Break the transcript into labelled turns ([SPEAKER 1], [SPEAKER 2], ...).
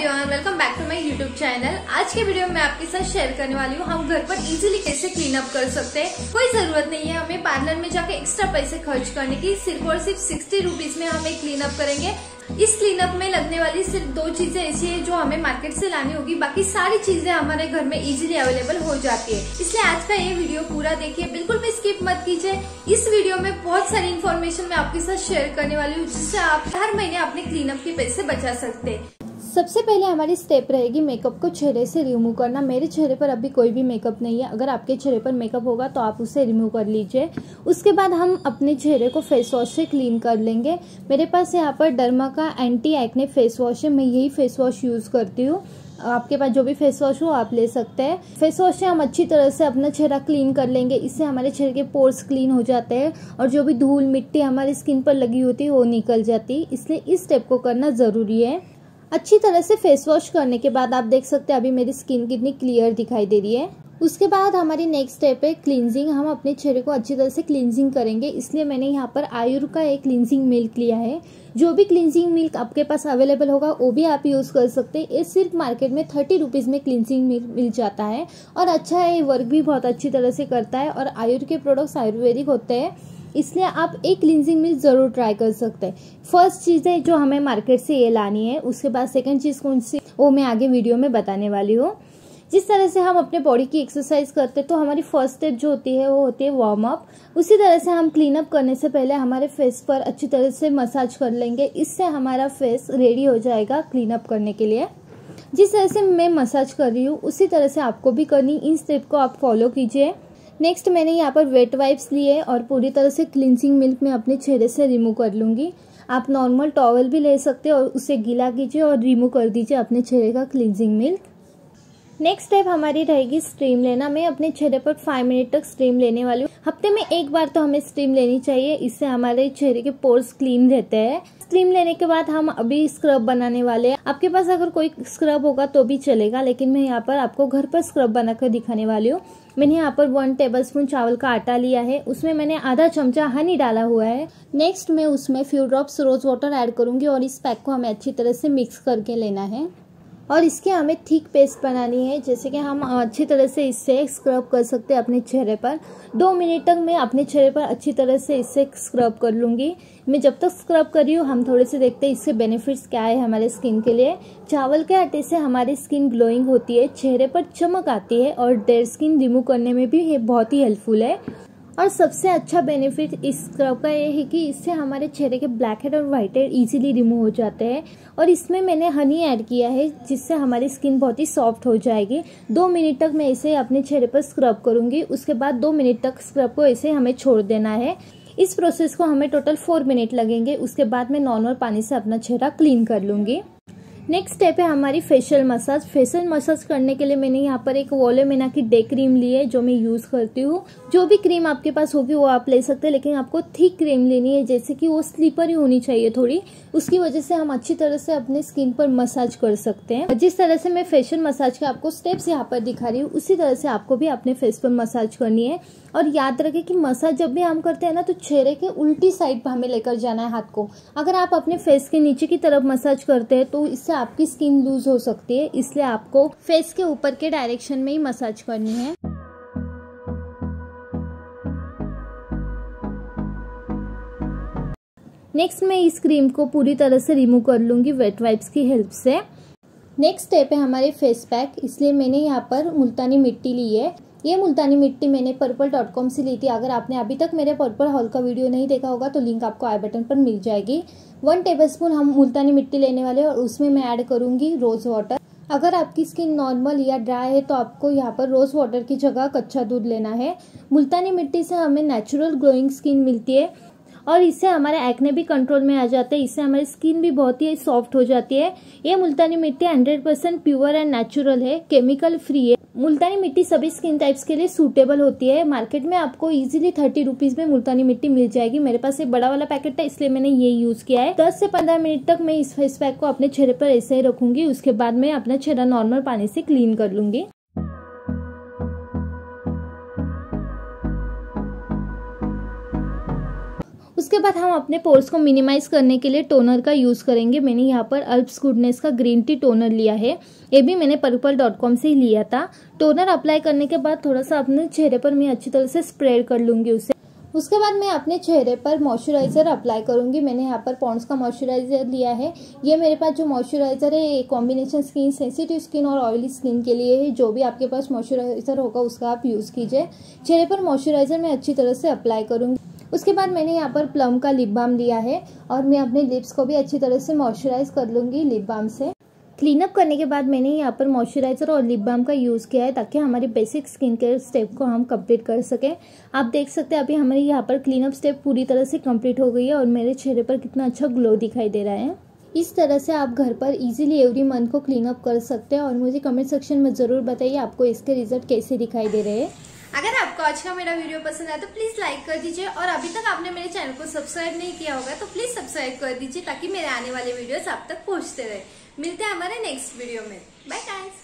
[SPEAKER 1] Everyone, welcome back to my YouTube channel. आज के video में मैं आपके साथ शेयर करने वाली हूँ हम घर पर इजीली कैसे क्लीन अप कर सकते हैं। कोई जरूरत नहीं है हमें पार्लर में जाके एक्स्ट्रा पैसे खर्च करने की। सिर्फ और सिर्फ 60 रुपीज में हमें क्लीन अप करेंगे। इस क्लीन अप में लगने वाली सिर्फ दो चीजें ऐसी है जो हमें मार्केट से लानी होगी, बाकी सारी चीजें हमारे घर में इजीली अवेलेबल हो जाती है। इसलिए आज का ये वीडियो पूरा देखिए, बिल्कुल भी स्किप मत कीजिए। इस वीडियो में बहुत सारी इन्फॉर्मेशन मैं आपके साथ शेयर करने वाली हूँ जिससे आप हर महीने अपने क्लीन अप के पैसे बचा सकते हैं।
[SPEAKER 2] सबसे पहले हमारी स्टेप रहेगी मेकअप को चेहरे से रिमूव करना। मेरे चेहरे पर अभी कोई भी मेकअप नहीं है, अगर आपके चेहरे पर मेकअप होगा तो आप उसे रिमूव कर लीजिए। उसके बाद हम अपने चेहरे को फेस वॉश से क्लीन कर लेंगे। मेरे पास यहाँ पर डर्मा का एंटी एक्ने फेस वॉश है, मैं यही फेस वॉश यूज़ करती हूँ। आपके पास जो भी फेस वॉश हो आप ले सकते हैं। फेस वॉश से हम अच्छी तरह से अपना चेहरा क्लीन कर लेंगे। इससे हमारे चेहरे के पोर्स क्लीन हो जाते हैं और जो भी धूल मिट्टी हमारी स्किन पर लगी होती है वो निकल जाती है। इसलिए इस स्टेप को करना ज़रूरी है। अच्छी तरह से फेस वॉश करने के बाद आप देख सकते हैं अभी मेरी स्किन कितनी क्लियर दिखाई दे रही है। उसके बाद हमारी नेक्स्ट स्टेप है क्लींजिंग। हम अपने चेहरे को अच्छी तरह से क्लींजिंग करेंगे, इसलिए मैंने यहाँ पर आयुर का एक क्लींजिंग मिल्क लिया है। जो भी क्लींजिंग मिल्क आपके पास अवेलेबल होगा वो भी आप यूज़ कर सकते हैं। ये सिर्फ मार्केट में 30 रुपीज़ में क्लींजिंग मिल्क मिल जाता है और अच्छा है, ये वर्क भी बहुत अच्छी तरह से करता है और आयुर के प्रोडक्ट्स आयुर्वेदिक होते हैं, इसलिए आप एक क्लींजिंग मिल्क ज़रूर ट्राई कर सकते हैं। फर्स्ट चीज़ है जो हमें मार्केट से ये लानी है। उसके बाद सेकंड चीज़ कौन सी वो मैं आगे वीडियो में बताने वाली हूँ। जिस तरह से हम अपने बॉडी की एक्सरसाइज करते हैं तो हमारी फर्स्ट स्टेप जो होती है वो होती है वार्म अप। उसी तरह से हम क्लीन अप करने से पहले हमारे फेस पर अच्छी तरह से मसाज कर लेंगे। इससे हमारा फेस रेडी हो जाएगा क्लीन अप करने के लिए। जिस तरह से मैं मसाज कर रही हूँ उसी तरह से आपको भी करनी। इन स्टेप को आप फॉलो कीजिए। नेक्स्ट मैंने यहाँ पर वेट वाइप्स लिए और पूरी तरह से क्लींजिंग मिल्क में अपने चेहरे से रिमूव कर लूँगी। आप नॉर्मल टॉवल भी ले सकते हैं और उसे गीला कीजिए और रिमूव कर दीजिए अपने चेहरे का क्लींजिंग मिल्क। नेक्स्ट स्टेप हमारी रहेगी स्टीम लेना। मैं अपने चेहरे पर 5 मिनट तक स्टीम लेने वाली हूँ। हफ्ते में एक बार तो हमें स्टीम लेनी चाहिए, इससे हमारे चेहरे के पोर्स क्लीन रहते हैं। स्टीम लेने के बाद हम अभी स्क्रब बनाने वाले हैं। आपके पास अगर कोई स्क्रब होगा तो भी चलेगा, लेकिन मैं यहाँ पर आपको घर पर स्क्रब बनाकर दिखाने वाली हूँ। मैंने यहाँ पर 1 टेबलस्पून चावल का आटा लिया है, उसमें मैंने आधा चमचा हनी डाला हुआ है। नेक्स्ट मैं उसमें few drops rose water add करूंगी और इस पैक को हमें अच्छी तरह से मिक्स करके लेना है और इसके हमें थिक पेस्ट बनानी है। जैसे कि हम अच्छी तरह से इससे स्क्रब कर सकते हैं अपने चेहरे पर। 2 मिनट तक मैं अपने चेहरे पर अच्छी तरह से इससे स्क्रब कर लूँगी। मैं जब तक स्क्रब कर रही हूँ हम थोड़े से देखते हैं इससे बेनिफिट्स क्या है हमारे स्किन के लिए। चावल के आटे से हमारी स्किन ग्लोइंग होती है, चेहरे पर चमक आती है और डेड स्किन रिमूव करने में भी ये बहुत ही हेल्पफुल है। और सबसे अच्छा बेनिफिट इस स्क्रब का ये है कि इससे हमारे चेहरे के ब्लैक हेड और वाइट हेड इजीली रिमूव हो जाते हैं। और इसमें मैंने हनी ऐड किया है जिससे हमारी स्किन बहुत ही सॉफ्ट हो जाएगी। 2 मिनट तक मैं इसे अपने चेहरे पर स्क्रब करूंगी। उसके बाद 2 मिनट तक स्क्रब को ऐसे हमें छोड़ देना है। इस प्रोसेस को हमें टोटल 4 मिनट लगेंगे। उसके बाद मैं नॉर्मल पानी से अपना चेहरा क्लीन कर लूंगी। नेक्स्ट स्टेप है हमारी फेशियल मसाज। फेशियल मसाज करने के लिए मैंने यहाँ पर एक वोलेमिना की डे क्रीम ली है जो मैं यूज़ करती हूँ। जो भी क्रीम आपके पास होगी वो आप ले सकते हैं, लेकिन आपको थिक क्रीम लेनी है, जैसे कि वो स्लीपर ही होनी चाहिए थोड़ी। उसकी वजह से हम अच्छी तरह से अपने स्किन पर मसाज कर सकते हैं। जिस तरह से मैं फेशियल मसाज के आपको स्टेप्स यहाँ पर दिखा रही हूँ उसी तरह से आपको भी अपने फेस पर मसाज करनी है। और याद रखें कि मसाज जब भी हम करते हैं ना तो चेहरे के उल्टी साइड पर हमें लेकर जाना है हाथ को। अगर आप अपने फेस के नीचे की तरफ मसाज करते हैं तो इससे आपकी स्किन लूज हो सकती है, इसलिए आपको फेस के ऊपर के डायरेक्शन में ही मसाज करनी है। नेक्स्ट मैं इस क्रीम को पूरी तरह से रिमूव कर लूंगी वेट वाइप्स की हेल्प से। नेक्स्ट स्टेप है हमारे फेस पैक, इसलिए मैंने यहाँ पर मुल्तानी मिट्टी ली है। ये मुल्तानी मिट्टी मैंने purple.com से ली थी। अगर आपने अभी तक मेरे पर्पल हॉल का वीडियो नहीं देखा होगा तो लिंक आपको आई बटन पर मिल जाएगी। 1 टेबलस्पून हम मुल्तानी मिट्टी लेने वाले हैं और उसमें मैं ऐड करूंगी रोज वाटर। अगर आपकी स्किन नॉर्मल या ड्राई है तो आपको यहाँ पर रोज वाटर की जगह कच्चा दूध लेना है। मुल्तानी मिट्टी से हमें नेचुरल ग्लोइंग स्किन मिलती है और इससे हमारे एक्ने भी कंट्रोल में आ जाते हैं। इससे हमारी स्किन भी बहुत ही सॉफ्ट हो जाती है। ये Multani mitti 100% pure and natural है, केमिकल फ्री है। मुल्तानी मिट्टी सभी स्किन टाइप्स के लिए सूटेबल होती है। मार्केट में आपको इजीली 30 रुपीज में मुल्तानी मिट्टी मिल जाएगी। मेरे पास एक बड़ा वाला पैकेट था इसलिए मैंने ये यूज किया है। 10 से 15 मिनट तक मैं इस फेस पैक को अपने चेहरे पर ऐसे ही रखूंगी। उसके बाद मैं अपना चेहरा नॉर्मल पानी से क्लीन कर लूंगी। उसके उसके बाद हम अपने पोर्स को मिनिमाइज करने के लिए टोनर का यूज़ करेंगे। मैंने यहाँ पर अल्प्स गुडनेस का ग्रीन टी टोनर लिया है, ये भी मैंने पर्पल.com से ही लिया था। टोनर अप्लाई करने के बाद थोड़ा सा अपने चेहरे पर मैं अच्छी तरह से स्प्रेड कर लूँगी उसे। उसके बाद मैं अपने चेहरे पर मॉइस्चराइज़र अप्लाई करूंगी। मैंने यहाँ पर पॉन्ड्स का मॉइस्चराइज़र लिया है। ये मेरे पास जो मॉइस्चराइज़र है ये कॉम्बिनेशन स्किन, सेंसिटिव स्किन और ऑयली स्किन के लिए है। जो भी आपके पास मॉइस्चराइज़र होगा उसका आप यूज़ कीजिए। चेहरे पर मॉइस्चराइज़र मैं अच्छी तरह से अप्लाई करूँगी। उसके बाद मैंने यहाँ पर प्लम का लिप बाम लिया है और मैं अपने लिप्स को भी अच्छी तरह से मॉइस्चराइज कर लूँगी लिप बाम से। क्लीन अप करने के बाद मैंने यहाँ पर मॉइस्चराइज़र और लिप बाम का यूज़ किया है ताकि हमारी बेसिक स्किन केयर स्टेप को हम कंप्लीट कर सकें। आप देख सकते हैं अभी हमारी यहाँ पर क्लीन अप स्टेप पूरी तरह से कंप्लीट हो गई है और मेरे चेहरे पर कितना अच्छा ग्लो दिखाई दे रहा है। इस तरह से आप घर पर इजीली एवरी मंथ को क्लीन अप कर सकते हैं और मुझे कमेंट सेक्शन में ज़रूर बताइए आपको इसके रिजल्ट कैसे दिखाई दे रहे हैं।
[SPEAKER 1] अगर आपको आज का मेरा वीडियो पसंद आया तो प्लीज लाइक कर दीजिए और अभी तक आपने मेरे चैनल को सब्सक्राइब नहीं किया होगा तो प्लीज सब्सक्राइब कर दीजिए ताकि मेरे आने वाले वीडियोस आप तक पहुंचते रहे। मिलते हैं हमारे नेक्स्ट वीडियो में। Bye guys.